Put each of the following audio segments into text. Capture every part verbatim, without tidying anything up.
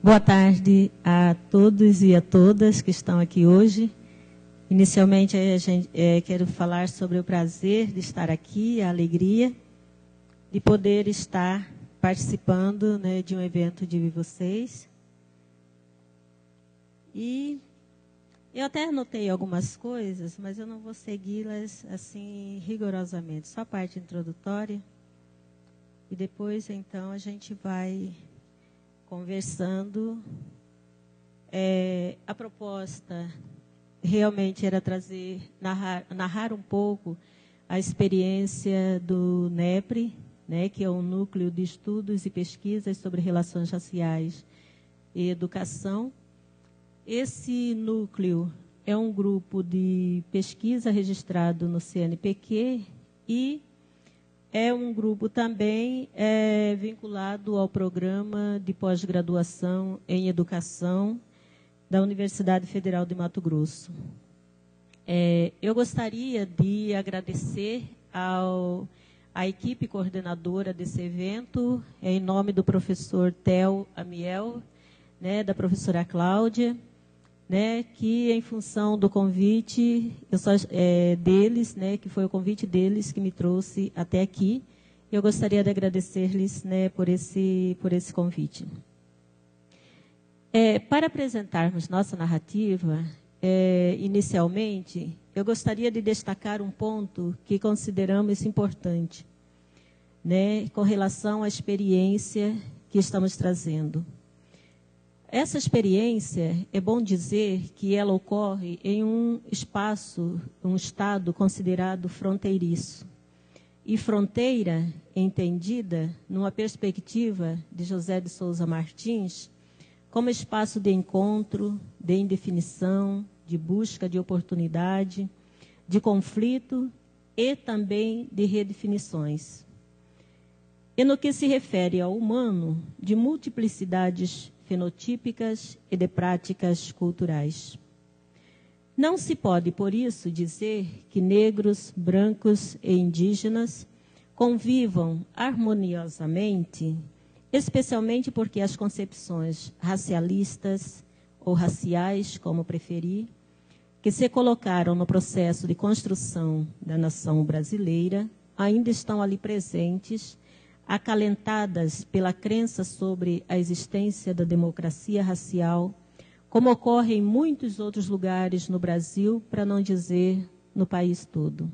Boa tarde a todos e a todas que estão aqui hoje. Inicialmente, a gente, é, quero falar sobre o prazer de estar aqui, a alegria de poder estar participando, né, de um evento de vocês. E eu até anotei algumas coisas, mas eu não vou segui-las assim rigorosamente, só a parte introdutória. E depois, então, a gente vai conversando. É, a proposta realmente era trazer, narrar, narrar um pouco a experiência do NEPRE, né, que é um núcleo de estudos e pesquisas sobre relações raciais e educação. Esse núcleo é um grupo de pesquisa registrado no C N P Q e é um grupo também é, vinculado ao programa de pós-graduação em educação da Universidade Federal de Mato Grosso. É, eu gostaria de agradecer ao, à equipe coordenadora desse evento, em nome do professor Theo Amiel, né, da professora Cláudia, né, que em função do convite eu só, é, deles, né, que foi o convite deles que me trouxe até aqui. Eu gostaria de agradecer-lhes, né, por esse, por esse convite. É, para apresentarmos nossa narrativa, é, inicialmente, eu gostaria de destacar um ponto que consideramos importante, né, com relação à experiência que estamos trazendo. Essa experiência, é bom dizer que ela ocorre em um espaço, um estado considerado fronteiriço. E fronteira, entendida numa perspectiva de José de Souza Martins, como espaço de encontro, de indefinição, de busca de oportunidade, de conflito e também de redefinições. E no que se refere ao humano, de multiplicidades fenotípicas e de práticas culturais. Não se pode, por isso, dizer que negros, brancos e indígenas convivam harmoniosamente, especialmente porque as concepções racialistas ou raciais, como preferir, que se colocaram no processo de construção da nação brasileira, ainda estão ali presentes, acalentadas pela crença sobre a existência da democracia racial, como ocorre em muitos outros lugares no Brasil, para não dizer no país todo.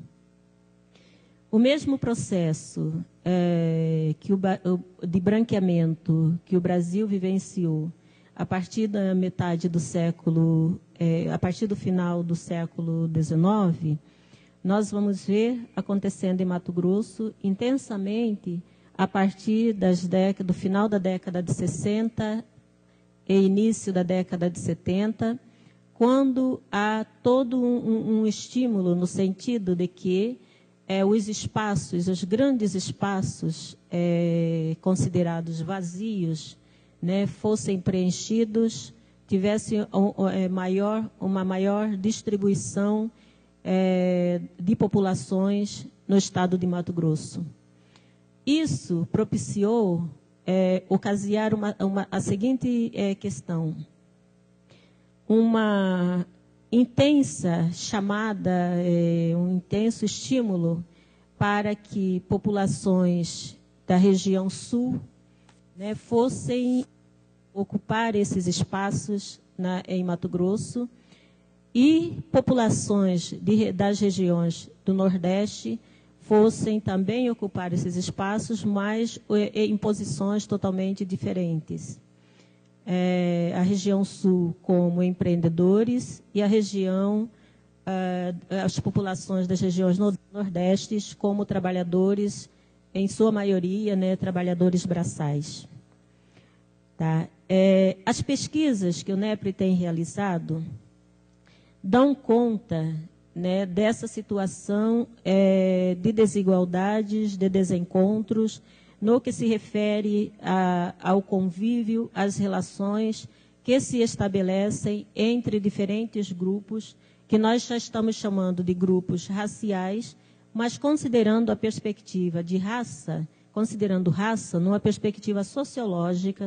O mesmo processo é, que o, de branqueamento que o Brasil vivenciou a partir da metade do século, é, a partir do final do século dezenove, nós vamos ver acontecendo em Mato Grosso intensamente a partir das décadas, do final da década de sessenta e início da década de setenta, quando há todo um, um estímulo no sentido de que é, os espaços, os grandes espaços é, considerados vazios, né, fossem preenchidos, tivessem um, é, maior, uma maior distribuição é, de populações no estado de Mato Grosso. Isso propiciou é, ocasiar uma, uma, a seguinte é, questão. Uma intensa chamada, é, um intenso estímulo para que populações da região sul, né, fossem ocupar esses espaços na, em Mato Grosso e populações de, das regiões do Nordeste fossem também ocupar esses espaços, mas em posições totalmente diferentes. É, a região sul como empreendedores e a região, uh, as populações das regiões nordestes como trabalhadores, em sua maioria, né, trabalhadores braçais. Tá? É, as pesquisas que o NEPRE tem realizado dão conta, né, dessa situação é, de desigualdades, de desencontros, no que se refere a, ao convívio, às relações que se estabelecem entre diferentes grupos, que nós já estamos chamando de grupos raciais, mas considerando a perspectiva de raça, considerando raça numa perspectiva sociológica,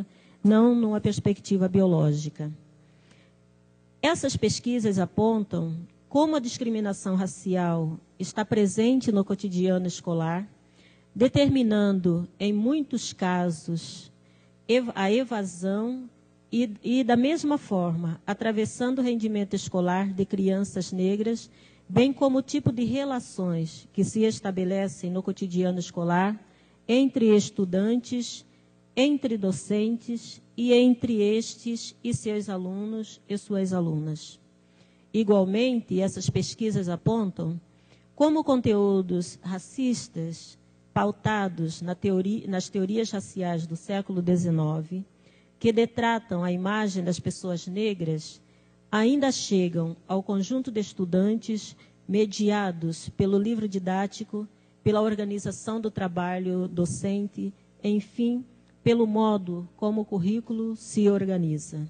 não numa perspectiva biológica. Essas pesquisas apontam como a discriminação racial está presente no cotidiano escolar, determinando, em muitos casos, a evasão e, e, da mesma forma, atravessando o rendimento escolar de crianças negras, bem como o tipo de relações que se estabelecem no cotidiano escolar entre estudantes, entre docentes e entre estes e seus alunos e suas alunas. Igualmente, essas pesquisas apontam como conteúdos racistas pautados na teoria, nas teorias raciais do século dezenove, que detratam a imagem das pessoas negras, ainda chegam ao conjunto de estudantes mediados pelo livro didático, pela organização do trabalho docente, enfim, pelo modo como o currículo se organiza.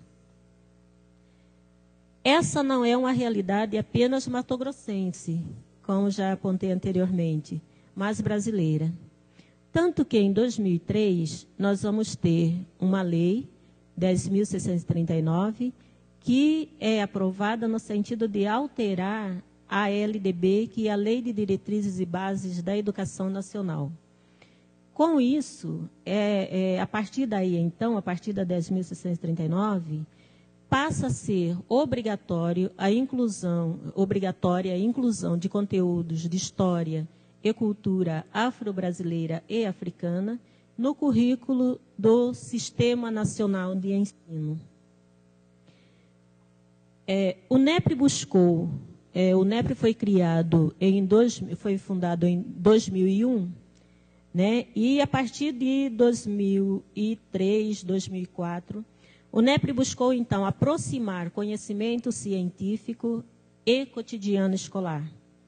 Essa não é uma realidade apenas matogrossense, como já apontei anteriormente, mas brasileira. Tanto que em dois mil e três nós vamos ter uma lei, dez mil seiscentos e trinta e nove, que é aprovada no sentido de alterar a L D B, que é a Lei de Diretrizes e Bases da Educação Nacional. Com isso, é, é, a partir daí, então, a partir da dez mil seiscentos e trinta e nove, passa a ser obrigatório a inclusão, obrigatória a inclusão de conteúdos de história e cultura afro-brasileira e africana no currículo do Sistema Nacional de Ensino. É, o NEPRE buscou, é, o NEPRE foi criado, em dois, foi fundado em dois mil e um, né, e a partir de dois mil e três, dois mil e quatro, o NEPRE buscou, então, aproximar conhecimento científico e cotidiano escolar,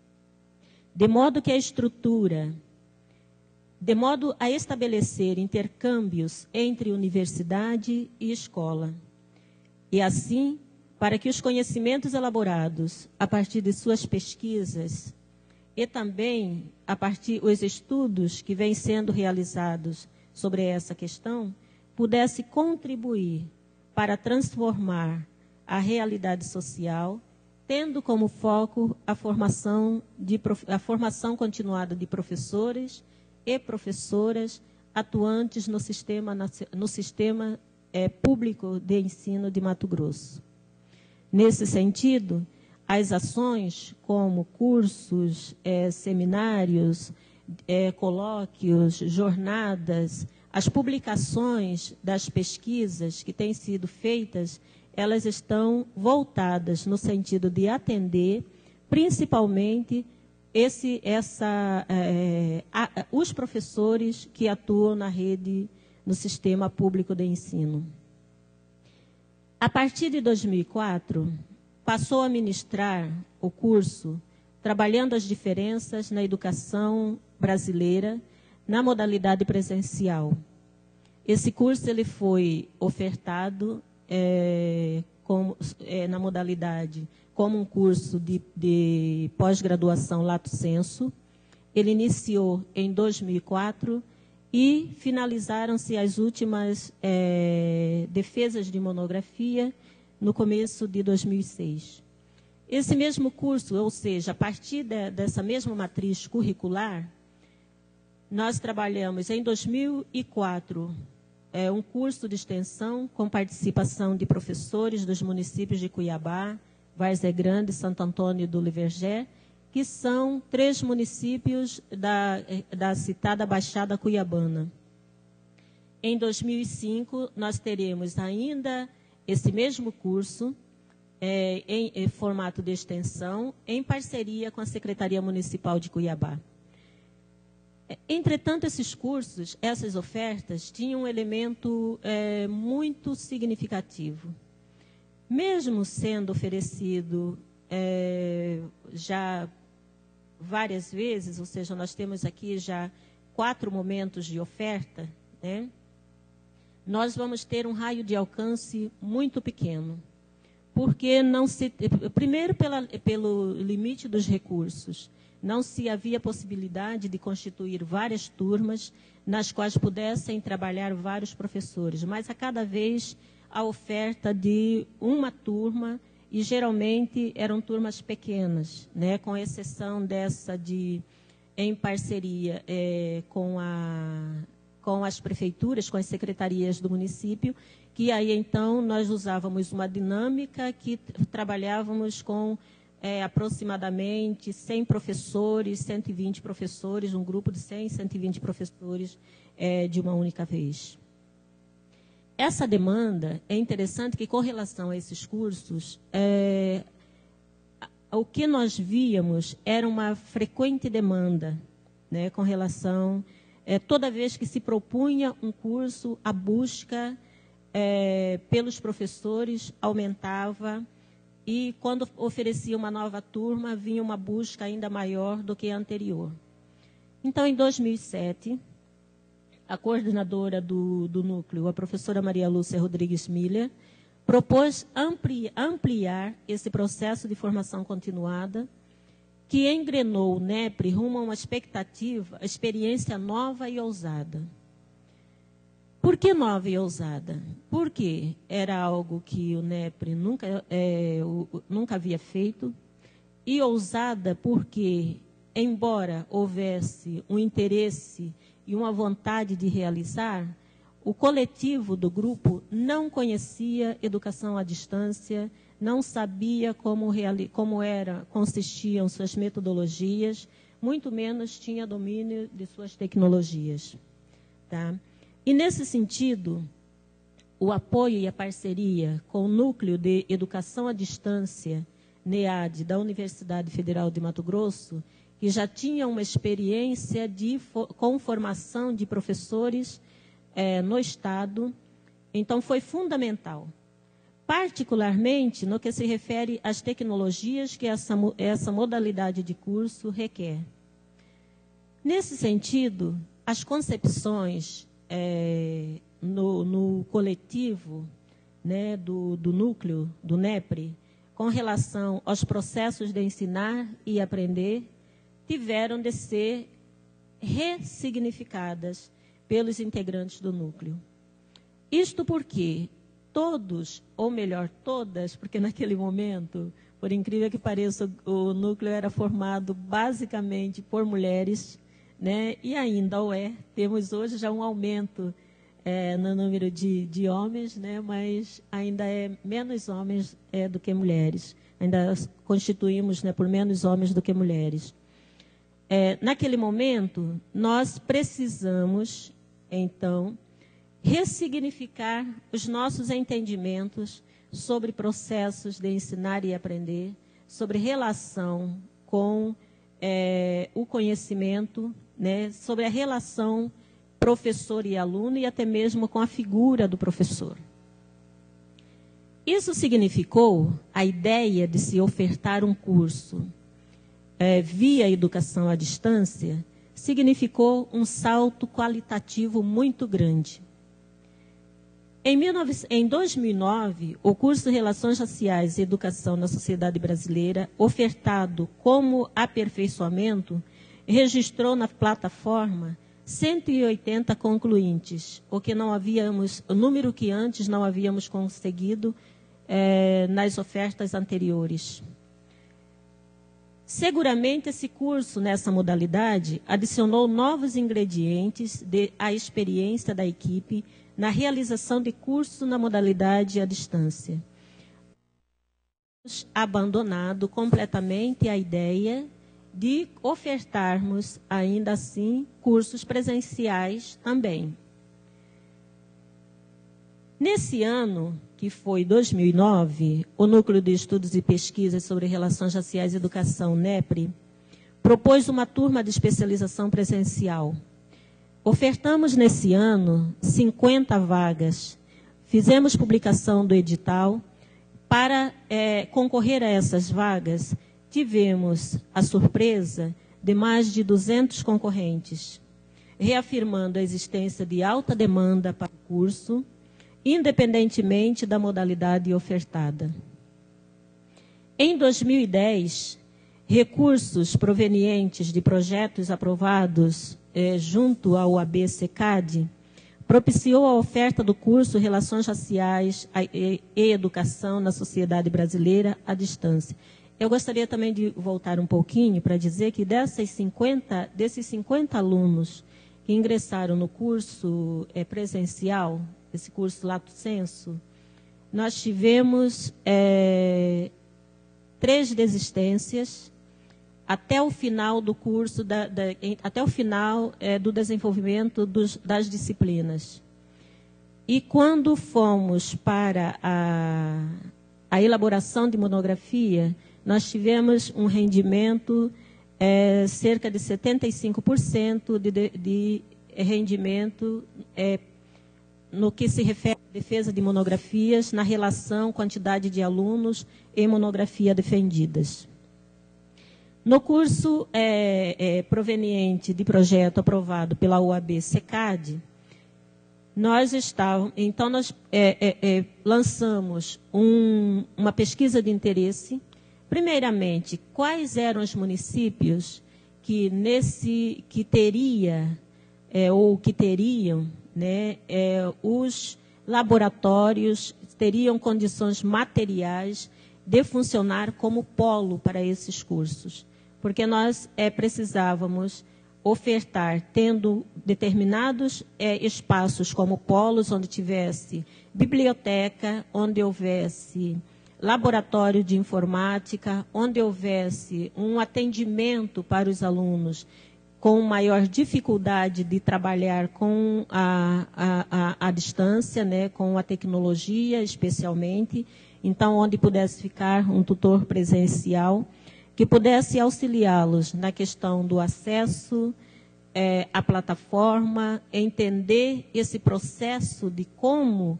de modo que a estrutura, de modo a estabelecer intercâmbios entre universidade e escola, e assim, para que os conhecimentos elaborados a partir de suas pesquisas e também a partir dos estudos que vêm sendo realizados sobre essa questão, pudesse contribuir para transformar a realidade social, tendo como foco a formação, de, a formação continuada de professores e professoras atuantes no sistema, no sistema é, público de ensino de Mato Grosso. Nesse sentido, as ações como cursos, é, seminários, é, colóquios, jornadas, as publicações das pesquisas que têm sido feitas, elas estão voltadas no sentido de atender, principalmente, esse, essa, é, a, os professores que atuam na rede, no sistema público de ensino. A partir de dois mil e quatro, passou a ministrar o curso Trabalhando as Diferenças na Educação Brasileira, na modalidade presencial. Esse curso ele foi ofertado é, com, é, na modalidade como um curso de, de pós-graduação lato sensu. Ele iniciou em dois mil e quatro e finalizaram-se as últimas é, defesas de monografia no começo de dois mil e seis. Esse mesmo curso, ou seja, a partir de, dessa mesma matriz curricular, nós trabalhamos em dois mil e quatro é, um curso de extensão com participação de professores dos municípios de Cuiabá, Várzea Grande e Santo Antônio do Livergé, que são três municípios da, da citada Baixada Cuiabana. Em dois mil e cinco, nós teremos ainda esse mesmo curso, é, em, em formato de extensão, em parceria com a Secretaria Municipal de Cuiabá. Entretanto, esses cursos, essas ofertas, tinham um elemento é, muito significativo. Mesmo sendo oferecido é, já várias vezes, ou seja, nós temos aqui já quatro momentos de oferta, né? Nós vamos ter um raio de alcance muito pequeno. Porque não se... Primeiro, pela, pelo limite dos recursos. não se havia possibilidade de constituir várias turmas nas quais pudessem trabalhar vários professores, mas a cada vez a oferta de uma turma, e geralmente eram turmas pequenas, né, com exceção dessa de, em parceria é, com, a, com as prefeituras, com as secretarias do município, que aí então nós usávamos uma dinâmica que trabalhávamos com é, aproximadamente cem professores, cento e vinte professores, um grupo de cem, cento e vinte professores é, de uma única vez. Essa demanda, é interessante que com relação a esses cursos, é, o que nós víamos era uma frequente demanda, né, com relação, é, toda vez que se propunha um curso, a busca é, pelos professores aumentava, e quando oferecia uma nova turma, vinha uma busca ainda maior do que a anterior. Então, em dois mil e sete, a coordenadora do, do núcleo, a professora Maria Lúcia Rodrigues Miller, propôs ampli, ampliar esse processo de formação continuada, que engrenou o NEPRE rumo a uma expectativa, experiência nova e ousada. Por que nova e ousada? Porque era algo que o NEPRE nunca, é, o, nunca havia feito, e ousada porque, embora houvesse um interesse e uma vontade de realizar, o coletivo do grupo não conhecia educação à distância, não sabia como, como era, consistiam suas metodologias, muito menos tinha domínio de suas tecnologias. Tá? E, nesse sentido, o apoio e a parceria com o Núcleo de Educação à Distância, NEAD, da Universidade Federal de Mato Grosso, que já tinha uma experiência de, com formação de professores é, no Estado, então foi fundamental, particularmente no que se refere às tecnologias que essa, essa modalidade de curso requer. Nesse sentido, as concepções é, no, no coletivo, né, do, do núcleo, do NEPRE, com relação aos processos de ensinar e aprender, tiveram de ser ressignificadas pelos integrantes do núcleo. Isto porque todos, ou melhor, todas, porque naquele momento, por incrível que pareça, o núcleo era formado basicamente por mulheres, né, e ainda o é. Temos hoje já um aumento é, no número de, de homens, né, mas ainda é menos homens é, do que mulheres. Ainda constituímos, né, por menos homens do que mulheres. É, naquele momento, nós precisamos, então, ressignificar os nossos entendimentos sobre processos de ensinar e aprender, sobre relação com é, o conhecimento, né, sobre a relação professor e aluno e até mesmo com a figura do professor. Isso significou a ideia de se ofertar um curso É, via educação à distância, significou um salto qualitativo muito grande. Em, em dois mil e nove, o curso Relações Raciais e Educação na Sociedade Brasileira, ofertado como aperfeiçoamento, registrou na plataforma cento e oitenta concluintes, o que não havíamos, o número que antes não havíamos conseguido é, nas ofertas anteriores. Seguramente, esse curso, nessa modalidade, adicionou novos ingredientes de, à experiência da equipe na realização de curso na modalidade à distância. Abandonado completamente a ideia de ofertarmos, ainda assim, cursos presenciais também. Nesse ano, que foi dois mil e nove, o Núcleo de Estudos e Pesquisas sobre Relações Raciais e Educação, NEPRE, propôs uma turma de especialização presencial. Ofertamos nesse ano cinquenta vagas. Fizemos publicação do edital. Para é, concorrer a essas vagas, tivemos a surpresa de mais de duzentos concorrentes, reafirmando a existência de alta demanda para o curso, independentemente da modalidade ofertada. Em dois mil e dez, recursos provenientes de projetos aprovados eh, junto ao A B SECAD, propiciou a oferta do curso Relações Raciais e Educação na Sociedade Brasileira à Distância. Eu gostaria também de voltar um pouquinho para dizer que dessas cinquenta, desses cinquenta alunos que ingressaram no curso é, presencial, esse curso Lato Sensu, nós tivemos é, três desistências até o final do curso, da, da, até o final é, do desenvolvimento dos, das disciplinas. E quando fomos para a, a elaboração de monografia, nós tivemos um rendimento é, cerca de setenta e cinco por cento de, de, de rendimento é, no que se refere à defesa de monografias, na relação quantidade de alunos e monografia defendidas. No curso é, é, proveniente de projeto aprovado pela U A B SECAD, nós estávamos, então nós é, é, é, lançamos um, uma pesquisa de interesse. Primeiramente, quais eram os municípios que, nesse, que teria, é, ou que teriam, né, é, os laboratórios, teriam condições materiais de funcionar como polo para esses cursos. Porque nós é, precisávamos ofertar, tendo determinados é, espaços como polos, onde tivesse biblioteca, onde houvesse laboratório de informática, onde houvesse um atendimento para os alunos com maior dificuldade de trabalhar com a, a, a, a distância, né, com a tecnologia especialmente, então onde pudesse ficar um tutor presencial, que pudesse auxiliá-los na questão do acesso é, à plataforma, entender esse processo de como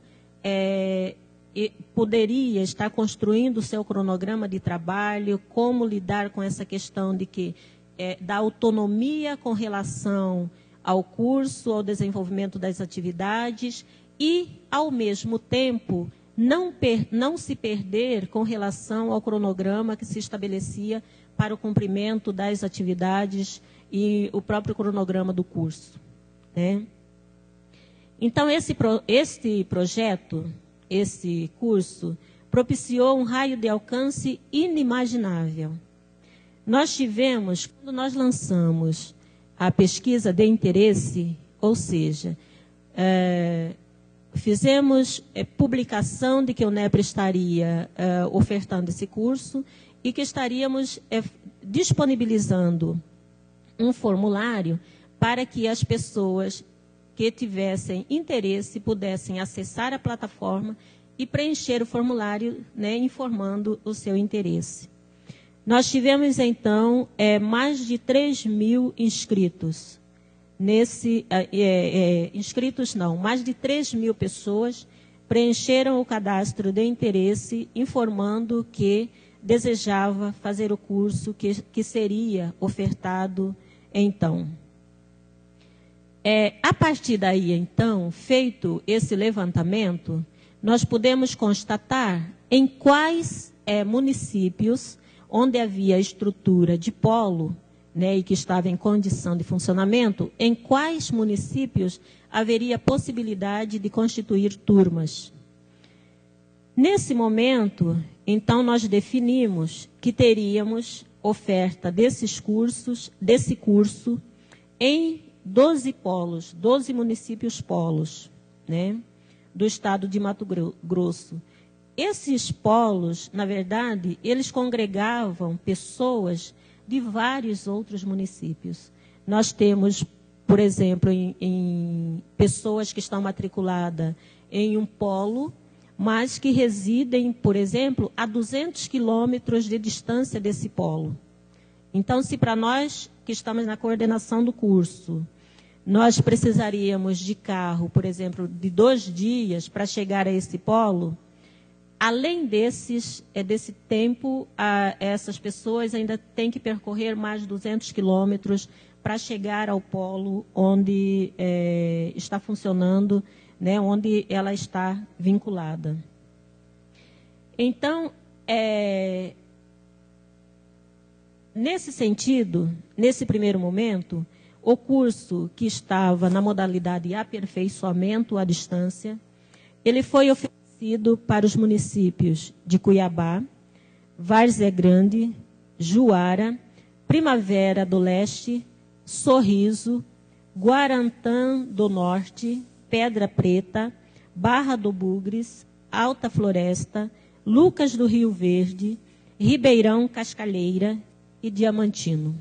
é, poderia estar construindo o seu cronograma de trabalho, como lidar com essa questão de que, é, da autonomia com relação ao curso, ao desenvolvimento das atividades e, ao mesmo tempo, não, per, não se perder com relação ao cronograma que se estabelecia para o cumprimento das atividades e o próprio cronograma do curso, né? Então, esse, esse projeto, esse curso, propiciou um raio de alcance inimaginável. Nós tivemos, quando nós lançamos a pesquisa de interesse, ou seja, é, fizemos é, publicação de que o NEPRE estaria é, ofertando esse curso e que estaríamos é, disponibilizando um formulário para que as pessoas que tivessem interesse pudessem acessar a plataforma e preencher o formulário, né, informando o seu interesse. Nós tivemos, então, é, mais de três mil inscritos. Nesse, é, é, inscritos não, mais de três mil pessoas preencheram o cadastro de interesse, informando que desejava fazer o curso que, que seria ofertado então. É, a partir daí, então, feito esse levantamento, nós pudemos constatar em quais é, municípios onde havia estrutura de polo, né, e que estava em condição de funcionamento, em quais municípios haveria possibilidade de constituir turmas. Nesse momento, então, nós definimos que teríamos oferta desses cursos, desse curso, em doze polos, doze municípios polos, né, do estado de Mato Grosso. Esses polos, na verdade, eles congregavam pessoas de vários outros municípios. Nós temos, por exemplo, em, em pessoas que estão matriculadas em um polo, mas que residem, por exemplo, a duzentos quilômetros de distância desse polo. Então, se para nós que estamos na coordenação do curso, nós precisaríamos de carro, por exemplo, de dois dias para chegar a esse polo, além desses, é, desse tempo, a, essas pessoas ainda têm que percorrer mais de duzentos quilômetros para chegar ao polo onde é, está funcionando, né, onde ela está vinculada. Então, é, nesse sentido, nesse primeiro momento, o curso que estava na modalidade de aperfeiçoamento à distância, ele foi oferecido para os municípios de Cuiabá, Várzea Grande, Juara, Primavera do Leste, Sorriso, Guarantã do Norte, Pedra Preta, Barra do Bugres, Alta Floresta, Lucas do Rio Verde, Ribeirão Cascalheira e Diamantino.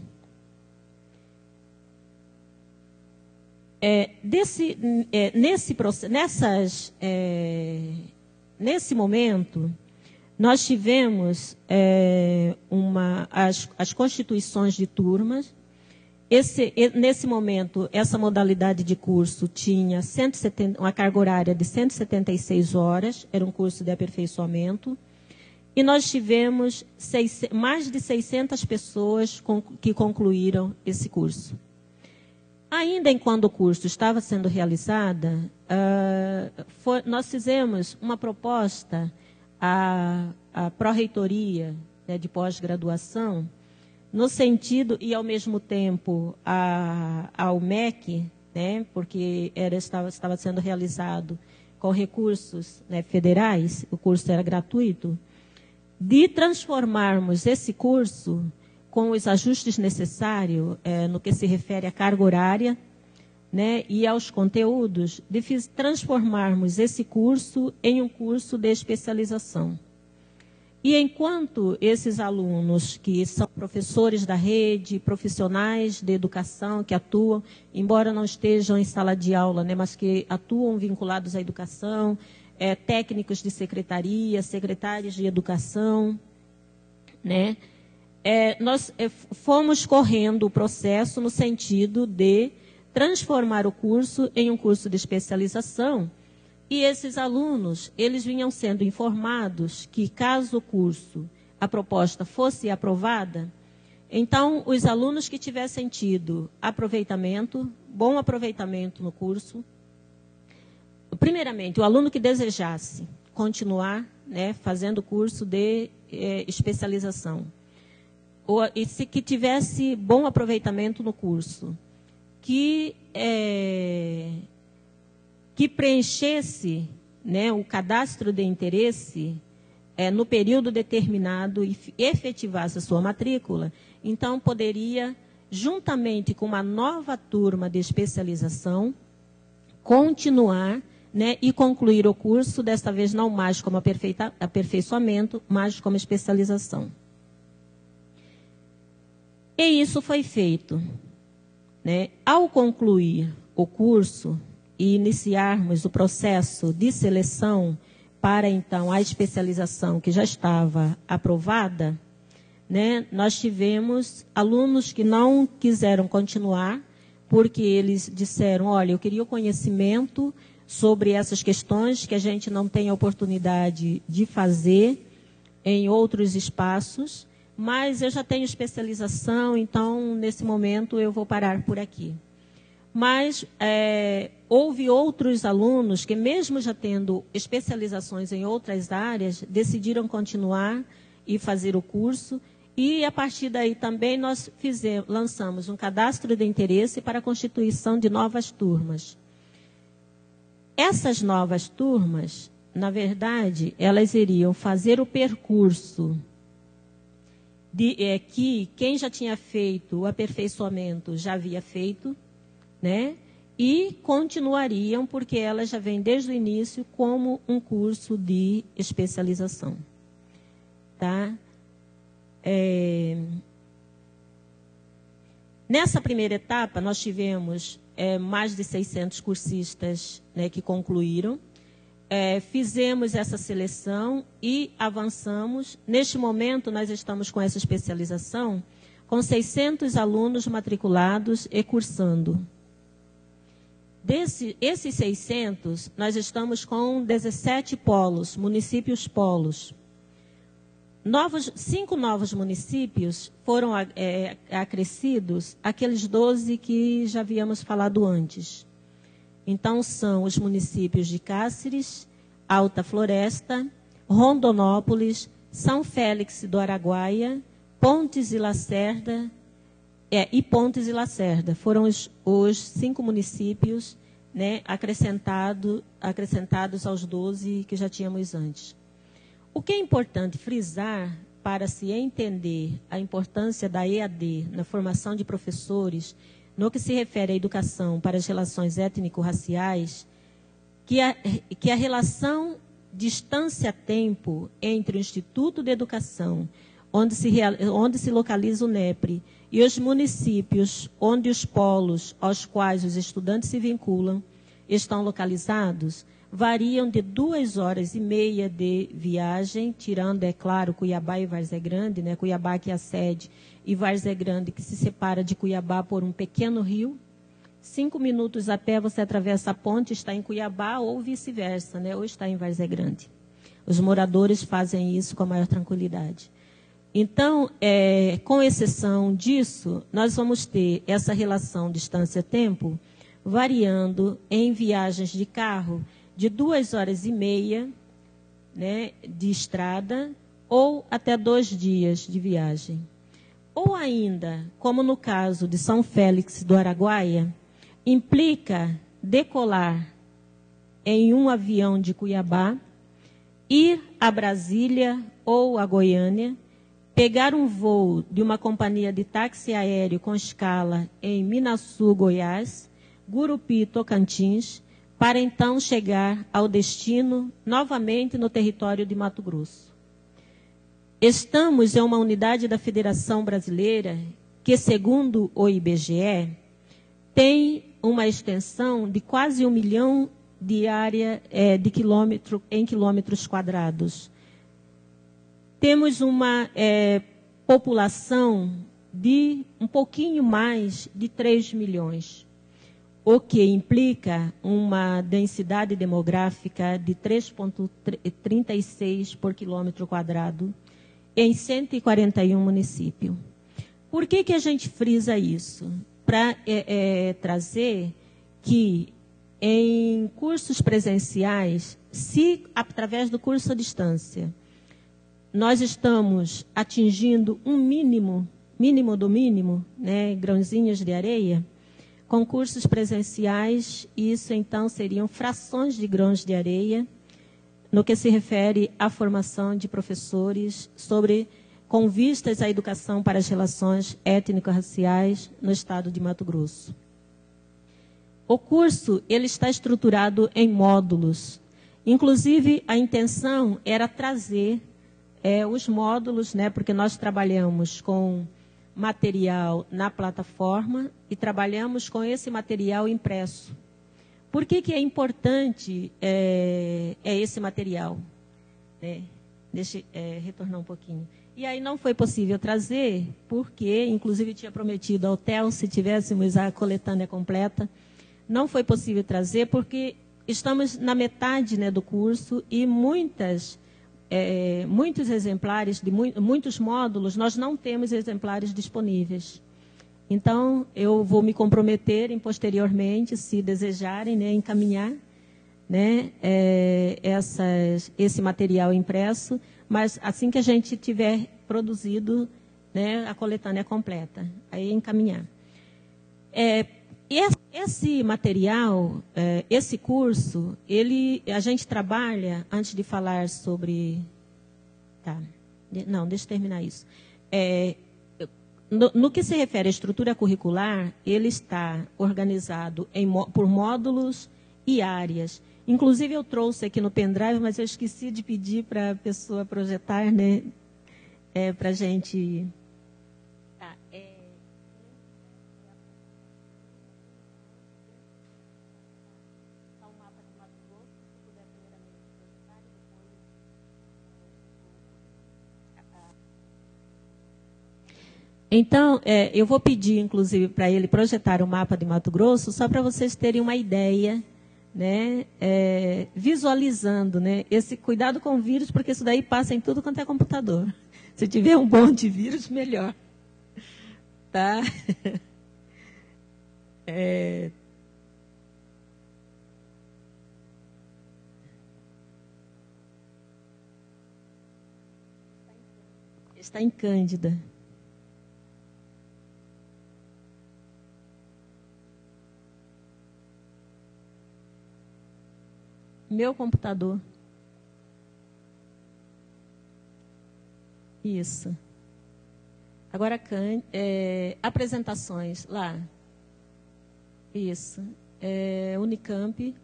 É, desse, é, nesse, nessas, é, nesse momento, nós tivemos é, uma, as, as constituições de turmas. Esse, nesse momento, essa modalidade de curso tinha cento e setenta, uma carga horária de cento e setenta e seis horas, era um curso de aperfeiçoamento, e nós tivemos seis, mais de seiscentas pessoas com, que concluíram esse curso. Ainda enquanto o curso estava sendo realizada, uh, foi, nós fizemos uma proposta à, à pró-reitoria, né, de pós-graduação, no sentido, e ao mesmo tempo a, ao M E C, né, porque era, estava, estava sendo realizado com recursos, né, federais, o curso era gratuito, de transformarmos esse curso com os ajustes necessários é, no que se refere à carga horária, né, e aos conteúdos, de transformarmos esse curso em um curso de especialização. E enquanto esses alunos que são professores da rede, profissionais de educação que atuam, embora não estejam em sala de aula, né, mas que atuam vinculados à educação, é, técnicos de secretaria, secretários de educação, né, é, nós é, fomos correndo o processo no sentido de transformar o curso em um curso de especialização. E esses alunos, eles vinham sendo informados que, caso o curso, a proposta fosse aprovada, então, os alunos que tivessem tido aproveitamento, bom aproveitamento no curso, primeiramente, o aluno que desejasse continuar, né, fazendo o curso de eh, especialização, ou, e se que tivesse bom aproveitamento no curso, que... Eh, que preenchesse, né, o cadastro de interesse é, no período determinado e efetivasse a sua matrícula, então poderia, juntamente com uma nova turma de especialização, continuar, né, e concluir o curso, desta vez não mais como aperfeiçoamento, mas como especialização. E isso foi feito, né? Ao concluir o curso e iniciarmos o processo de seleção para, então, a especialização que já estava aprovada, né, nós tivemos alunos que não quiseram continuar, porque eles disseram, olha, eu queria o conhecimento sobre essas questões que a gente não tem a oportunidade de fazer em outros espaços, mas eu já tenho especialização, então, nesse momento, eu vou parar por aqui. Mas é, houve outros alunos que, mesmo já tendo especializações em outras áreas, decidiram continuar e fazer o curso. E, a partir daí, também nós fizemos, lançamos um cadastro de interesse para a constituição de novas turmas. Essas novas turmas, na verdade, elas iriam fazer o percurso de, é, que quem já tinha feito o aperfeiçoamento já havia feito, né? E continuariam, porque ela já vem desde o início como um curso de especialização. Tá? É... Nessa primeira etapa, nós tivemos é, mais de seiscentos cursistas, né, que concluíram. É, fizemos essa seleção e avançamos. Neste momento, nós estamos com essa especialização com seiscentos alunos matriculados e cursando. Desse, esses seiscentos, nós estamos com dezessete polos, municípios polos. Novos, cinco novos municípios foram é, acrescidos àqueles doze que já havíamos falado antes. Então, são os municípios de Cáceres, Alta Floresta, Rondonópolis, São Félix do Araguaia, Pontes e Lacerda, é, e Pontes e Lacerda foram os, os cinco municípios, né, acrescentado, acrescentados aos doze que já tínhamos antes. O que é importante frisar para se entender a importância da E A D na formação de professores, no que se refere à educação para as relações étnico-raciais, que a, que a relação distância-tempo entre o Instituto de Educação, onde se, onde se localiza o NEPRE, e os municípios onde os polos aos quais os estudantes se vinculam estão localizados, variam de duas horas e meia de viagem, tirando, é claro, Cuiabá e Várzea Grande, né? Cuiabá que é a sede, e Várzea Grande que se separa de Cuiabá por um pequeno rio. Cinco minutos a pé você atravessa a ponte, está em Cuiabá, ou vice-versa, né? Ou está em Várzea Grande. Os moradores fazem isso com a maior tranquilidade. Então, é, com exceção disso, nós vamos ter essa relação distância-tempo variando em viagens de carro de duas horas e meia, né, de estrada, ou até dois dias de viagem. Ou ainda, como no caso de São Félix do Araguaia, implica decolar em um avião de Cuiabá, ir a Brasília ou a Goiânia, pegar um voo de uma companhia de táxi aéreo com escala em Minaçu, Goiás, Gurupi, Tocantins, para então chegar ao destino novamente no território de Mato Grosso. Estamos em uma unidade da Federação Brasileira que, segundo o I B G E, tem uma extensão de quase um milhão de área é, de quilômetro, em quilômetros quadrados. Temos uma é, população de um pouquinho mais de três milhões. O que implica uma densidade demográfica de três vírgula trinta e seis por quilômetro quadrado em cento e quarenta e um municípios. Por que que a gente frisa isso? Para é, é, trazer que em cursos presenciais, se através do curso à distância, nós estamos atingindo um mínimo, mínimo do mínimo, né, grãozinhos de areia, com cursos presenciais, isso então seriam frações de grãos de areia, no que se refere à formação de professores sobre, com vistas à educação para as relações étnico-raciais no estado de Mato Grosso. O curso ele está estruturado em módulos. Inclusive, a intenção era trazer é, os módulos, né, porque nós trabalhamos com material na plataforma e trabalhamos com esse material impresso. Por que que é importante é, é esse material? É, deixa eu é, retornar um pouquinho. E aí não foi possível trazer, porque, inclusive, tinha prometido ao Theo, se tivéssemos a coletânea completa, não foi possível trazer, porque estamos na metade, né, do curso e muitas, é, muitos exemplares, de mu muitos módulos, nós não temos exemplares disponíveis. Então, eu vou me comprometer em posteriormente, se desejarem, né, encaminhar, né, é, essas, esse material impresso, mas assim que a gente tiver produzido, né, a coletânea completa, aí encaminhar. É, esse material, é, esse curso, ele, a gente trabalha, antes de falar sobre... Tá, não, deixa eu terminar isso. É, No, no que se refere à estrutura curricular, ele está organizado em, por módulos e áreas. Inclusive, eu trouxe aqui no pendrive, mas eu esqueci de pedir para a pessoa projetar, né? É, para a gente... Tá, é... Então, é, eu vou pedir, inclusive, para ele projetar o mapa de Mato Grosso, só para vocês terem uma ideia, né, é, visualizando, né, esse cuidado com vírus, porque isso daí passa em tudo quanto é computador. Se tiver um bom antivírus, melhor. Tá? É... Está em Cândida. Meu computador. Isso. Agora, é, apresentações, lá. Isso. É, Unicamp.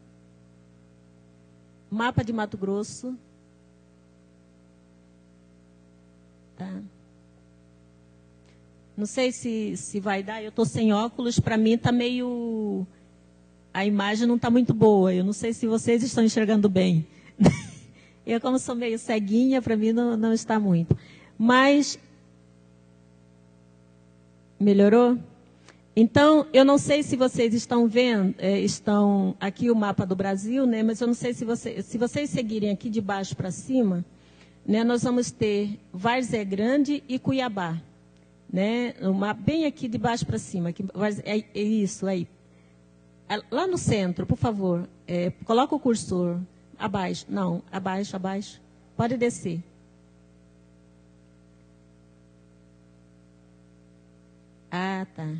Mapa de Mato Grosso. Tá. Não sei se, se vai dar, eu estou sem óculos, para mim está meio... A imagem não está muito boa, eu não sei se vocês estão enxergando bem. Eu, como sou meio ceguinha, para mim não, não está muito. Mas... Melhorou? Então, eu não sei se vocês estão vendo, é, estão aqui o mapa do Brasil, né? Mas eu não sei se, você, se vocês seguirem aqui de baixo para cima, né, nós vamos ter Várzea Grande e Cuiabá. Né? Uma, bem aqui de baixo para cima. Aqui, é, é isso aí. Lá no centro, por favor, é, coloca o cursor. Abaixo. Não, abaixo, abaixo. Pode descer. Ah, tá.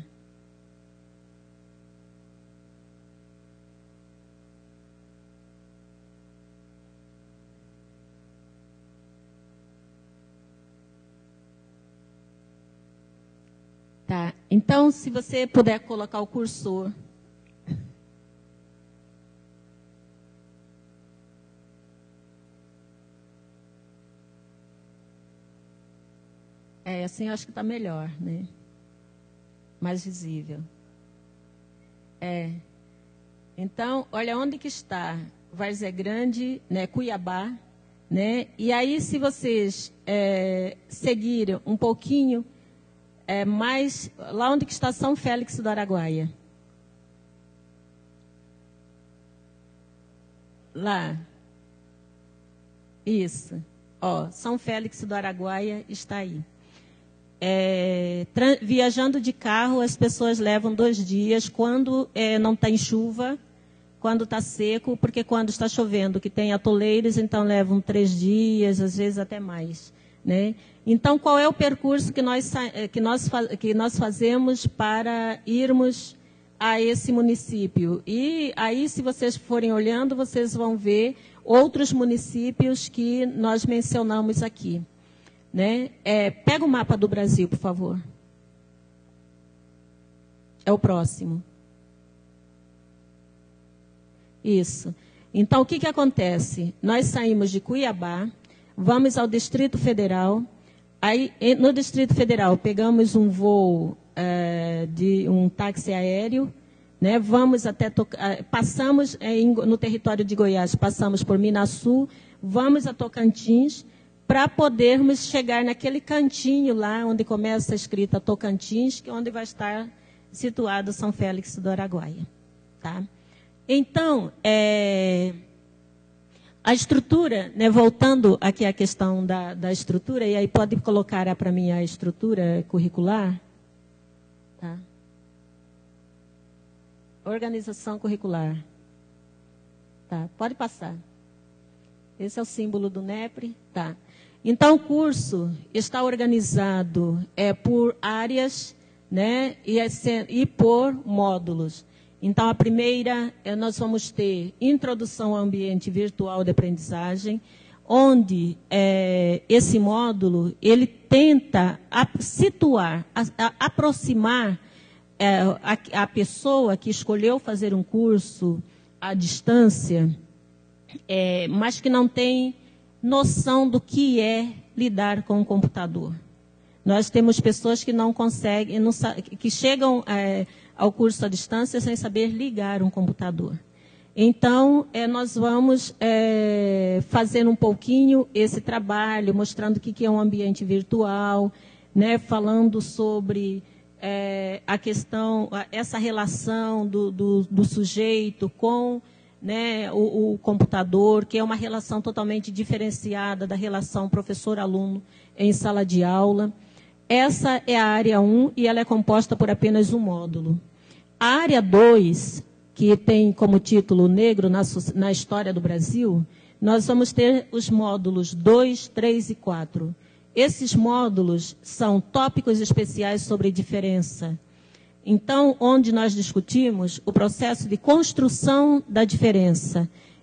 Tá. Então, se você puder colocar o cursor. É, assim eu acho que está melhor, né? Mais visível. É. Então, olha onde que está Várzea Grande, né, Cuiabá, né? E aí, se vocês é, seguirem um pouquinho é, mais, lá onde que está São Félix do Araguaia. Lá. Isso. Ó, São Félix do Araguaia está aí. É, viajando de carro, as pessoas levam dois dias, quando é, não tem chuva, quando está seco, porque quando está chovendo, que tem atoleiros, então levam três dias, às vezes até mais. Né? Então, qual é o percurso que nós, que, nós, que nós fazemos para irmos a esse município? E aí, se vocês forem olhando, vocês vão ver outros municípios que nós mencionamos aqui. Né? É, pega o mapa do Brasil, por favor. É o próximo. Isso. Então, o que, que acontece? Nós saímos de Cuiabá, vamos ao Distrito Federal. Aí, no Distrito Federal, pegamos um voo, é, de um táxi aéreo, né? Vamos até passamos é, no território de Goiás, passamos por Minasul, vamos a Tocantins, para podermos chegar naquele cantinho lá, onde começa a escrita Tocantins, que é onde vai estar situado São Félix do Araguaia. Tá? Então, é, a estrutura, né, voltando aqui à questão da, da estrutura, e aí pode colocar para mim a estrutura curricular. Tá? Organização curricular. Tá? Pode passar. Esse é o símbolo do NEPRE. Tá. Então, o curso está organizado é, por áreas, né, e, é, e por módulos. Então, a primeira, é, nós vamos ter Introdução ao Ambiente Virtual de Aprendizagem, onde é, esse módulo, ele tenta a, situar, a, a, aproximar é, a, a pessoa que escolheu fazer um curso à distância, é, mas que não tem noção do que é lidar com o computador. Nós temos pessoas que não conseguem, não, que chegam é, ao curso à distância sem saber ligar um computador. Então, é, nós vamos é, fazer um pouquinho esse trabalho, mostrando o que é um ambiente virtual, né, falando sobre é, a questão, essa relação do, do, do sujeito com... Né, o, o computador, que é uma relação totalmente diferenciada da relação professor-aluno em sala de aula. Essa é a área um e ela é composta por apenas um módulo. A área dois, que tem como título Negro na, na História do Brasil, nós vamos ter os módulos dois, três e quatro. Esses módulos são tópicos especiais sobre diferença. Então, onde nós discutimos o processo de construção da diferença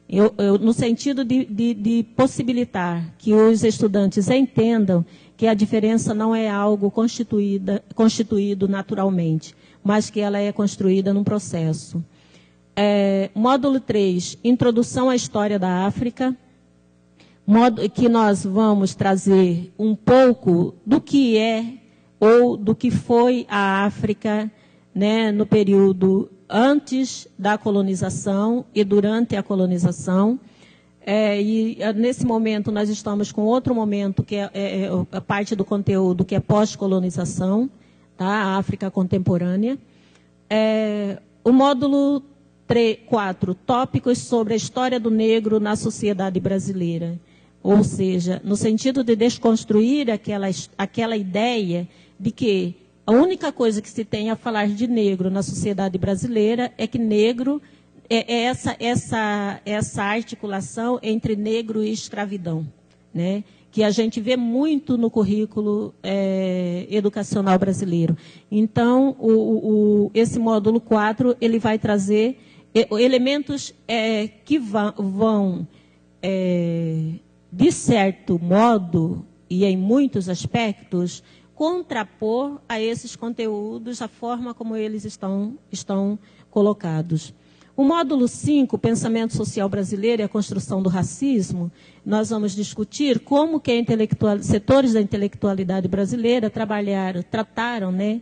eu, eu, no sentido de, de, de possibilitar que os estudantes entendam que a diferença não é algo constituída, constituído naturalmente, mas que ela é construída num processo. É, módulo três, Introdução à História da África, modo, que nós vamos trazer um pouco do que é ou do que foi a África, né, no período antes da colonização e durante a colonização. É, e nesse momento nós estamos com outro momento, que é, é, é a parte do conteúdo que é pós-colonização, tá? A África contemporânea. É, o módulo quatro, tópicos sobre a história do negro na sociedade brasileira. Ou seja, no sentido de desconstruir aquela, aquela ideia de que a única coisa que se tem a falar de negro na sociedade brasileira é que negro é, é essa, essa, essa articulação entre negro e escravidão, né? Que a gente vê muito no currículo é, educacional brasileiro. Então, o, o, esse módulo quatro, ele vai trazer elementos é, que vão, vão é, de certo modo, e em muitos aspectos, contrapor a esses conteúdos a forma como eles estão, estão colocados. O módulo cinco, Pensamento Social Brasileiro e a Construção do Racismo, nós vamos discutir como que a intelectual, setores da intelectualidade brasileira trabalharam, trataram, né,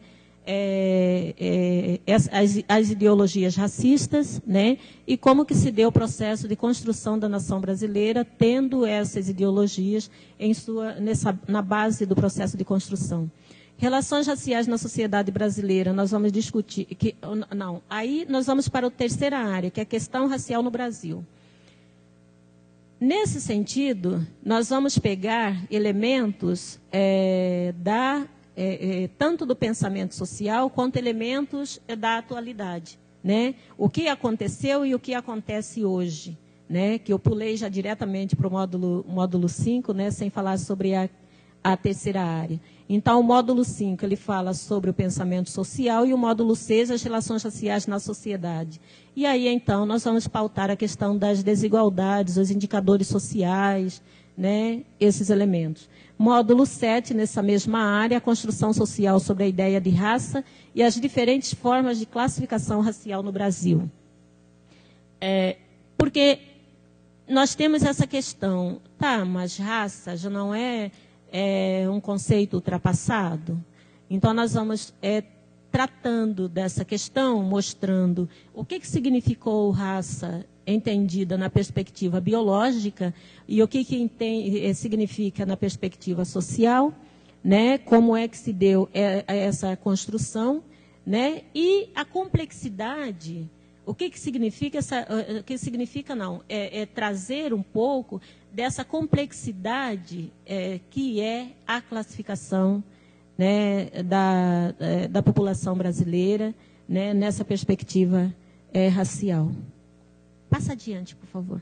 é, é, as, as ideologias racistas, né, e como que se deu o processo de construção da nação brasileira, tendo essas ideologias em sua, nessa, na base do processo de construção. Relações raciais na sociedade brasileira, nós vamos discutir... Que, não, aí nós vamos para a terceira área, que é a questão racial no Brasil. Nesse sentido, nós vamos pegar elementos é, da, é, é, tanto do pensamento social, quanto elementos da atualidade, né? O que aconteceu e o que acontece hoje, né? Que eu pulei já diretamente para o módulo, módulo cinco, né? Sem falar sobre a, a terceira área. Então, o módulo cinco, ele fala sobre o pensamento social e o módulo seis, as relações raciais na sociedade. E aí, então, nós vamos pautar a questão das desigualdades, os indicadores sociais, né, esses elementos. Módulo sete, nessa mesma área, a construção social sobre a ideia de raça e as diferentes formas de classificação racial no Brasil. É, porque nós temos essa questão, tá, mas raça já não é... é um conceito ultrapassado. Então, nós vamos é, tratando dessa questão, mostrando o que, que significou raça entendida na perspectiva biológica e o que, que entende, significa na perspectiva social, né? Como é que se deu essa construção, né? E a complexidade, o que, que significa, essa, o que significa não, é, é trazer um pouco dessa complexidade é, que é a classificação, né, da, da população brasileira, né, nessa perspectiva é, racial. Passa adiante, por favor.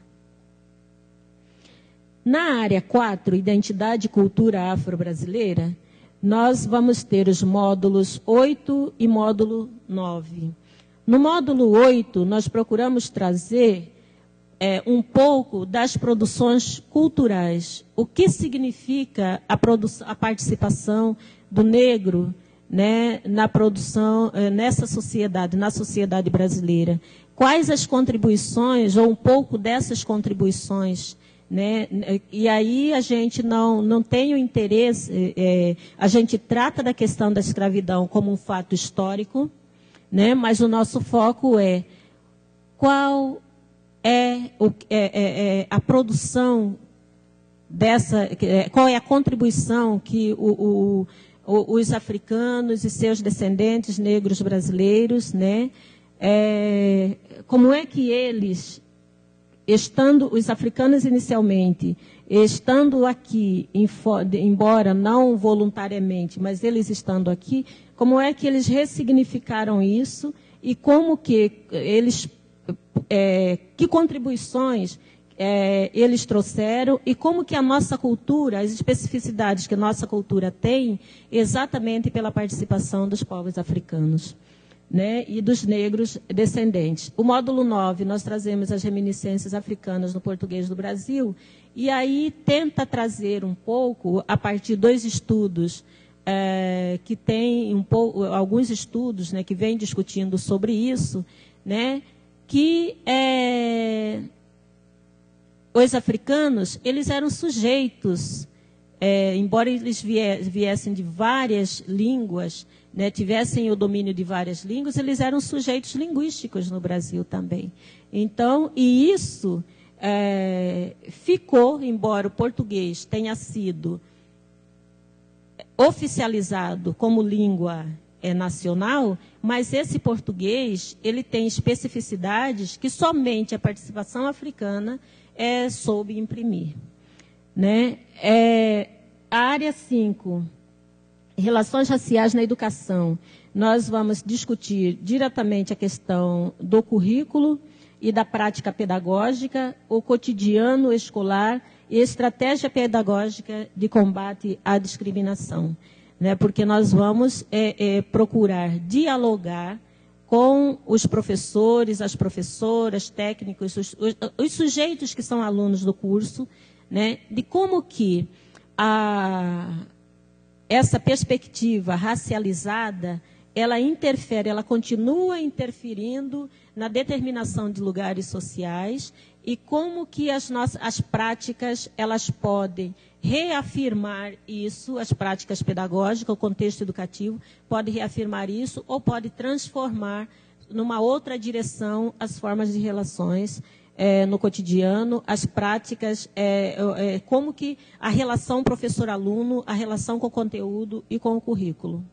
Na área quatro, Identidade e Cultura Afro-Brasileira, nós vamos ter os módulos oito e módulo nove. No módulo oito, nós procuramos trazer É, um pouco das produções culturais. O que significa a, a participação do negro, né, na produção, nessa sociedade, na sociedade brasileira? Quais as contribuições, ou um pouco dessas contribuições, né? E aí a gente não, não tem o interesse, é, a gente trata da questão da escravidão como um fato histórico, né, mas o nosso foco é qual É, o, é, é, é a produção dessa, é, qual é a contribuição que o, o, o, os africanos e seus descendentes negros brasileiros, né, é, como é que eles, estando, os africanos inicialmente, estando aqui, embora não voluntariamente, mas eles estando aqui, como é que eles ressignificaram isso e como que eles É, que contribuições é, eles trouxeram e como que a nossa cultura, as especificidades que a nossa cultura tem, exatamente pela participação dos povos africanos. né, e dos negros descendentes. O módulo nove, nós trazemos as reminiscências africanas no português do Brasil, e aí tenta trazer um pouco, a partir dos estudos, é, que tem um pouco, alguns estudos, né, que vêm discutindo sobre isso, né, que é, os africanos, eles eram sujeitos, é, embora eles viessem de várias línguas, né, tivessem o domínio de várias línguas, eles eram sujeitos linguísticos no Brasil também. Então, e isso é, ficou, embora o português tenha sido oficializado como língua é, nacional, mas esse português ele tem especificidades que somente a participação africana é, soube imprimir. Né? É, a área cinco, relações raciais na educação, nós vamos discutir diretamente a questão do currículo e da prática pedagógica, o cotidiano escolar e estratégia pedagógica de combate à discriminação. Né? Porque nós vamos é, é, procurar dialogar com os professores, as professoras, técnicos, os, os, os sujeitos que são alunos do curso, né? De como que a, essa perspectiva racializada, ela interfere, ela continua interferindo na determinação de lugares sociais e como que as, nossas, as práticas, elas podem reafirmar isso, as práticas pedagógicas, o contexto educativo, pode reafirmar isso ou pode transformar numa outra direção as formas de relações é, no cotidiano, as práticas, é, é, como que a relação professor-aluno, a relação com o conteúdo e com o currículo.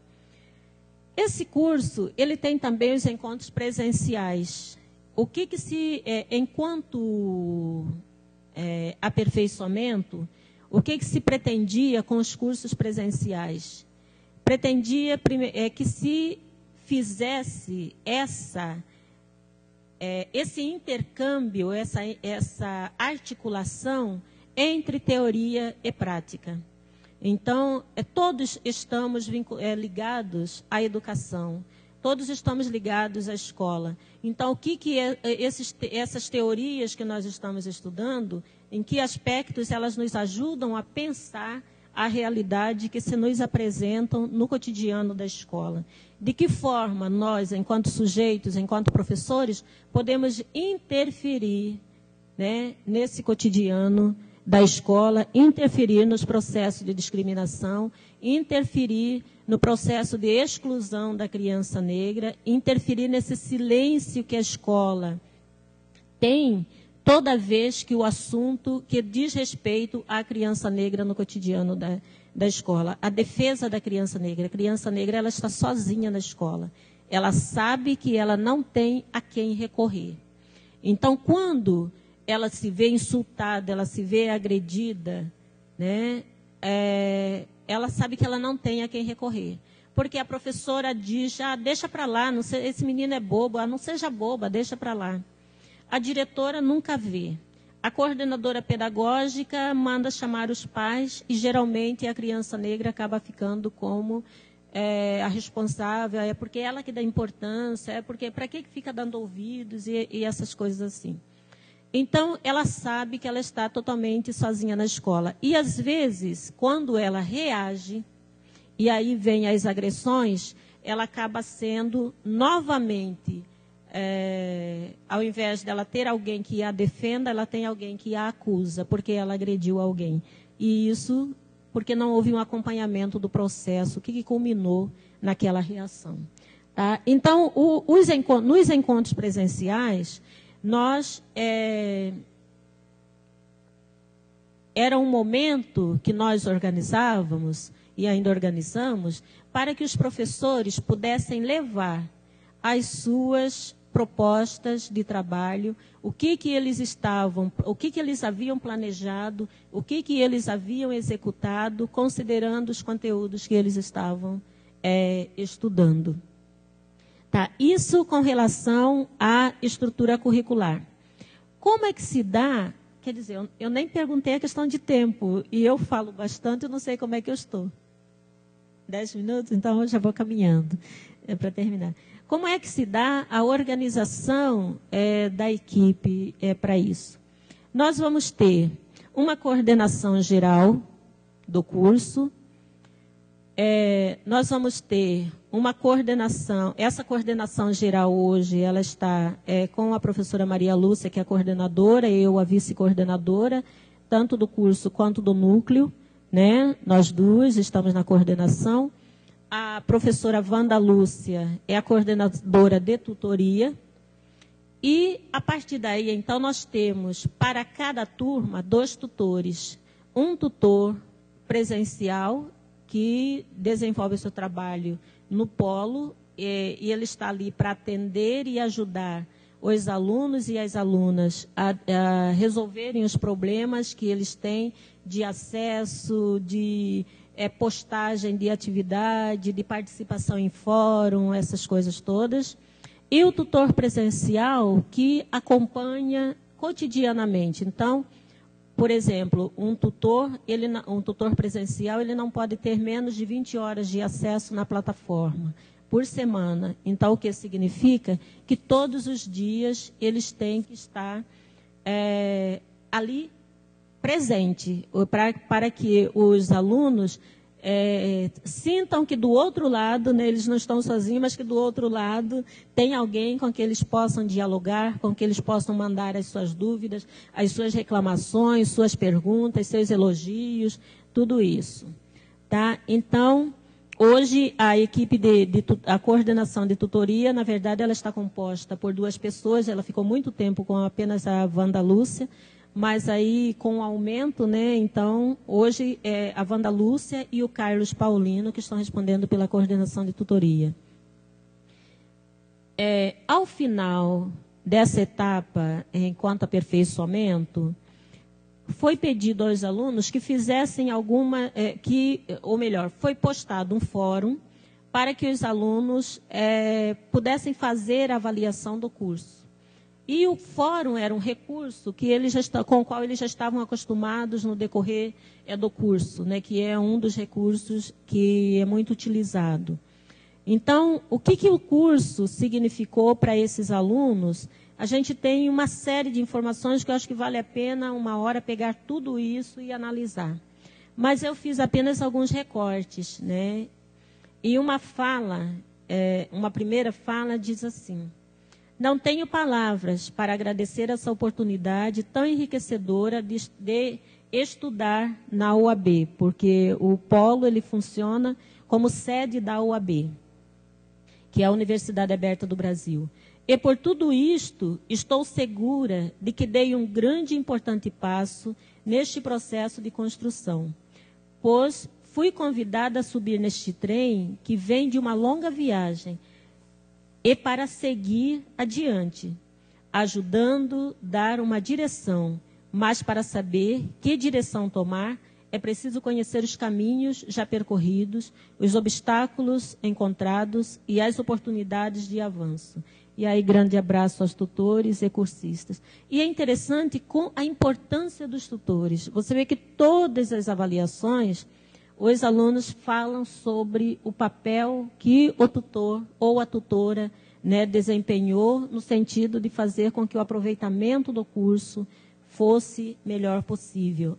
Esse curso, ele tem também os encontros presenciais. O que que se, é, enquanto é, aperfeiçoamento, o que que se pretendia com os cursos presenciais? Pretendia é, que se fizesse essa, é, esse intercâmbio, essa, essa articulação entre teoria e prática. Então, é, todos estamos é, ligados à educação, todos estamos ligados à escola. Então, o que, que é, esses, essas teorias que nós estamos estudando, em que aspectos elas nos ajudam a pensar a realidade que se nos apresentam no cotidiano da escola? De que forma nós, enquanto sujeitos, enquanto professores, podemos interferir, né, nesse cotidiano da escola, interferir nos processos de discriminação, interferir no processo de exclusão da criança negra, interferir nesse silêncio que a escola tem toda vez que o assunto que diz respeito à criança negra no cotidiano da, da escola. A defesa da criança negra. A criança negra, ela está sozinha na escola. Ela sabe que ela não tem a quem recorrer. Então, quando ela se vê insultada, ela se vê agredida, né? É, ela sabe que ela não tem a quem recorrer. Porque a professora diz, ah, deixa para lá, não sei, esse menino é bobo, ah, não seja boba, deixa para lá. A diretora nunca vê. A coordenadora pedagógica manda chamar os pais e, geralmente, a criança negra acaba ficando como é, a responsável, é porque ela que dá importância, é porque para que fica dando ouvidos e, e essas coisas assim. Então, ela sabe que ela está totalmente sozinha na escola. E, às vezes, quando ela reage, e aí vem as agressões, ela acaba sendo novamente, é, ao invés dela ter alguém que a defenda, ela tem alguém que a acusa, porque ela agrediu alguém. E isso porque não houve um acompanhamento do processo que culminou naquela reação. Tá? Então, o, os encontros, nos encontros presenciais, nós, é, era um momento que nós organizávamos, e ainda organizamos, para que os professores pudessem levar as suas propostas de trabalho, o que que eles estavam, o que que eles haviam planejado, o que que eles haviam executado, considerando os conteúdos que eles estavam é, estudando. Tá, isso com relação à estrutura curricular. Como é que se dá? Quer dizer, eu, eu nem perguntei a questão de tempo, e eu falo bastante, eu não sei como é que eu estou. Dez minutos? Então, eu já vou caminhando é, para terminar. Como é que se dá a organização é, da equipe é, para isso? Nós vamos ter uma coordenação geral do curso, é, nós vamos ter uma coordenação, essa coordenação geral hoje, ela está é, com a professora Maria Lúcia, que é a coordenadora, eu a vice-coordenadora, tanto do curso quanto do núcleo, né? Nós duas estamos na coordenação. A professora Wanda Lúcia é a coordenadora de tutoria. E, a partir daí, então, nós temos, para cada turma, dois tutores. Um tutor presencial, que desenvolve o seu trabalho no polo, e, e ele está ali para atender e ajudar os alunos e as alunas a, a resolverem os problemas que eles têm de acesso, de é, postagem de atividade, de participação em fórum, essas coisas todas. E o tutor presencial que acompanha cotidianamente. Então, por exemplo, um tutor, ele, um tutor presencial, ele não pode ter menos de vinte horas de acesso na plataforma por semana. Então, o que significa? Que todos os dias eles têm que estar é, ali presente, para, para que os alunos é, sintam que do outro lado, né, eles não estão sozinhos, mas que do outro lado tem alguém com que eles possam dialogar, com que eles possam mandar as suas dúvidas, as suas reclamações, suas perguntas, seus elogios, tudo isso. Tá? Então, hoje a equipe de, de a coordenação de tutoria, na verdade, ela está composta por duas pessoas, ela ficou muito tempo com apenas a Wanda Lúcia, mas aí, com o aumento, né, então, hoje é a Wanda Lúcia e o Carlos Paulino que estão respondendo pela coordenação de tutoria. É, ao final dessa etapa, enquanto aperfeiçoamento, foi pedido aos alunos que fizessem alguma, é, que, ou melhor, foi postado um fórum para que os alunos é, pudessem fazer a avaliação do curso. E o fórum era um recurso que eles já está, com o qual eles já estavam acostumados no decorrer é, do curso, né, que é um dos recursos que é muito utilizado. Então, o que, que o curso significou para esses alunos? A gente tem uma série de informações que eu acho que vale a pena uma hora pegar tudo isso e analisar. Mas eu fiz apenas alguns recortes, né? E uma fala, é, uma primeira fala diz assim: não tenho palavras para agradecer essa oportunidade tão enriquecedora de, de estudar na U A B, porque o polo ele funciona como sede da U A B, que é a Universidade Aberta do Brasil. E por tudo isto, estou segura de que dei um grande e importante passo neste processo de construção, pois fui convidada a subir neste trem que vem de uma longa viagem, e para seguir adiante, ajudando a dar uma direção, mas para saber que direção tomar, é preciso conhecer os caminhos já percorridos, os obstáculos encontrados e as oportunidades de avanço. E aí, grande abraço aos tutores e cursistas. E é interessante com a importância dos tutores. Você vê que todas as avaliações, os alunos falam sobre o papel que o tutor ou a tutora, né, desempenhou no sentido de fazer com que o aproveitamento do curso fosse melhor possível.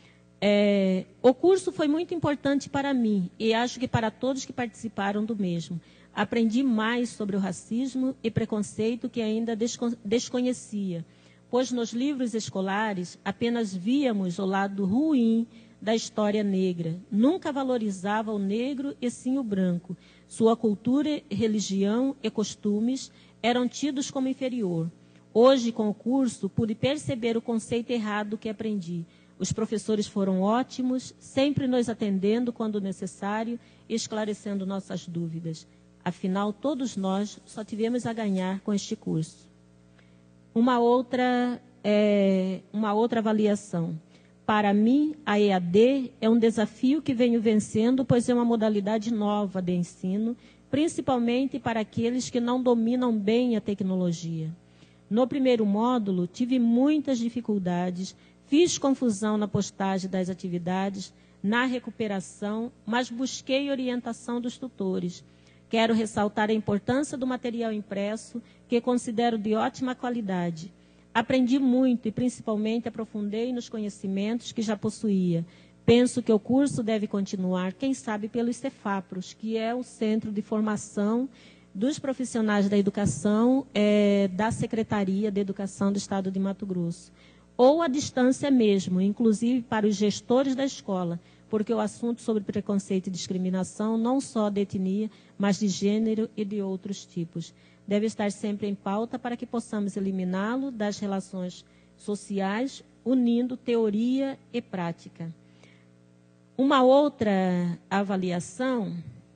É, o curso foi muito importante para mim e acho que para todos que participaram do mesmo. Aprendi mais sobre o racismo e preconceito que ainda descon- desconhecia, pois nos livros escolares apenas víamos o lado ruim da história negra. Nunca valorizava o negro e sim o branco. Sua cultura, religião e costumes eram tidos como inferior. Hoje, com o curso, pude perceber o conceito errado que aprendi. Os professores foram ótimos, sempre nos atendendo quando necessário e esclarecendo nossas dúvidas. Afinal, todos nós só tivemos a ganhar com este curso. Uma outra, é, uma outra avaliação. Para mim, a E A D é um desafio que venho vencendo, pois é uma modalidade nova de ensino, principalmente para aqueles que não dominam bem a tecnologia. No primeiro módulo, tive muitas dificuldades, fiz confusão na postagem das atividades, na recuperação, mas busquei orientação dos tutores, Quero ressaltar a importância do material impresso, que considero de ótima qualidade. Aprendi muito e, principalmente, aprofundei nos conhecimentos que já possuía. Penso que o curso deve continuar, quem sabe, pelos Cefapros, que é o Centro de Formação dos Profissionais da Educação é, da Secretaria de Educação do Estado de Mato Grosso. Ou à distância mesmo, inclusive para os gestores da escola, porque o assunto sobre preconceito e discriminação, não só de etnia, mas de gênero e de outros tipos, deve estar sempre em pauta para que possamos eliminá-lo das relações sociais, unindo teoria e prática. Uma outra avaliação,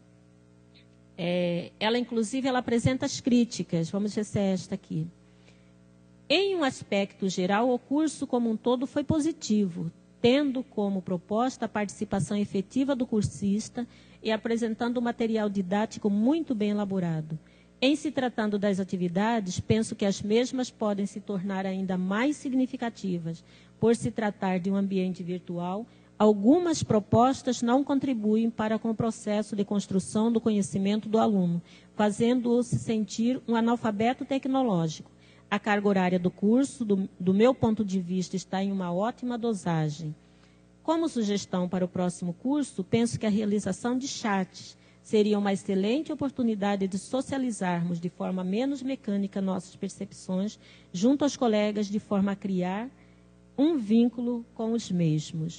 é, ela inclusive ela apresenta as críticas, vamos ver se é esta aqui. Em um aspecto geral, o curso como um todo foi positivo, tendo como proposta a participação efetiva do cursista e apresentando um material didático muito bem elaborado. Em se tratando das atividades, penso que as mesmas podem se tornar ainda mais significativas, por se tratar de um ambiente virtual. Algumas propostas não contribuem para com o processo de construção do conhecimento do aluno, fazendo-o se sentir um analfabeto tecnológico. A carga horária do curso, do, do meu ponto de vista, está em uma ótima dosagem. Como sugestão para o próximo curso, penso que a realização de chats seria uma excelente oportunidade de socializarmos de forma menos mecânica nossas percepções junto aos colegas, de forma a criar um vínculo com os mesmos.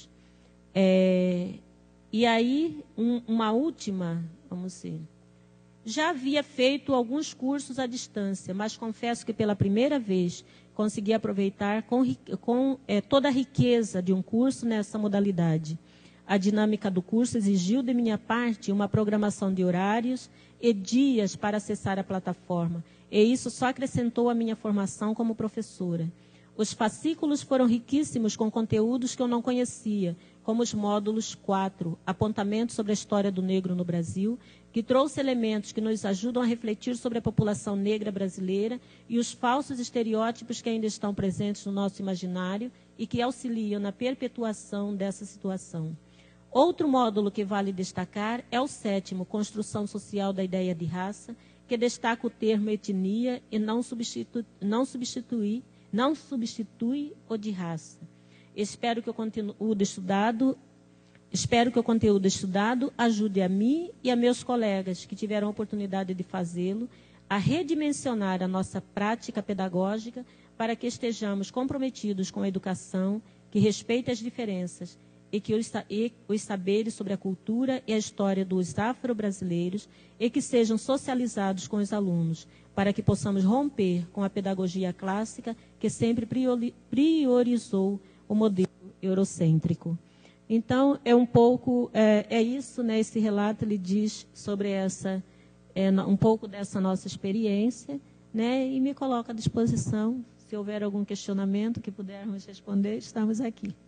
É, e aí, um, uma última, vamos ver... Já havia feito alguns cursos à distância, mas confesso que pela primeira vez consegui aproveitar com, com é, toda a riqueza de um curso nessa modalidade. A dinâmica do curso exigiu de minha parte uma programação de horários e dias para acessar a plataforma, e isso só acrescentou a minha formação como professora. Os fascículos foram riquíssimos com conteúdos que eu não conhecia, como os módulos quatro, Apontamento sobre a História do Negro no Brasil, que trouxe elementos que nos ajudam a refletir sobre a população negra brasileira e os falsos estereótipos que ainda estão presentes no nosso imaginário e que auxiliam na perpetuação dessa situação. Outro módulo que vale destacar é o sétimo, Construção Social da Ideia de Raça, que destaca o termo etnia e não substitui, não substitui, não substitui o de raça. Espero que o conteúdo estudado, espero que o conteúdo estudado ajude a mim e a meus colegas que tiveram a oportunidade de fazê-lo a redimensionar a nossa prática pedagógica para que estejamos comprometidos com a educação que respeite as diferenças e que os, e os saberes sobre a cultura e a história dos afro-brasileiros e que sejam socializados com os alunos, para que possamos romper com a pedagogia clássica que sempre priori, priorizou o modelo eurocêntrico. Então, é um pouco, é, é isso, né? Esse relato ele diz sobre essa, é, um pouco dessa nossa experiência, né? E me coloca à disposição, se houver algum questionamento que pudermos responder, estamos aqui.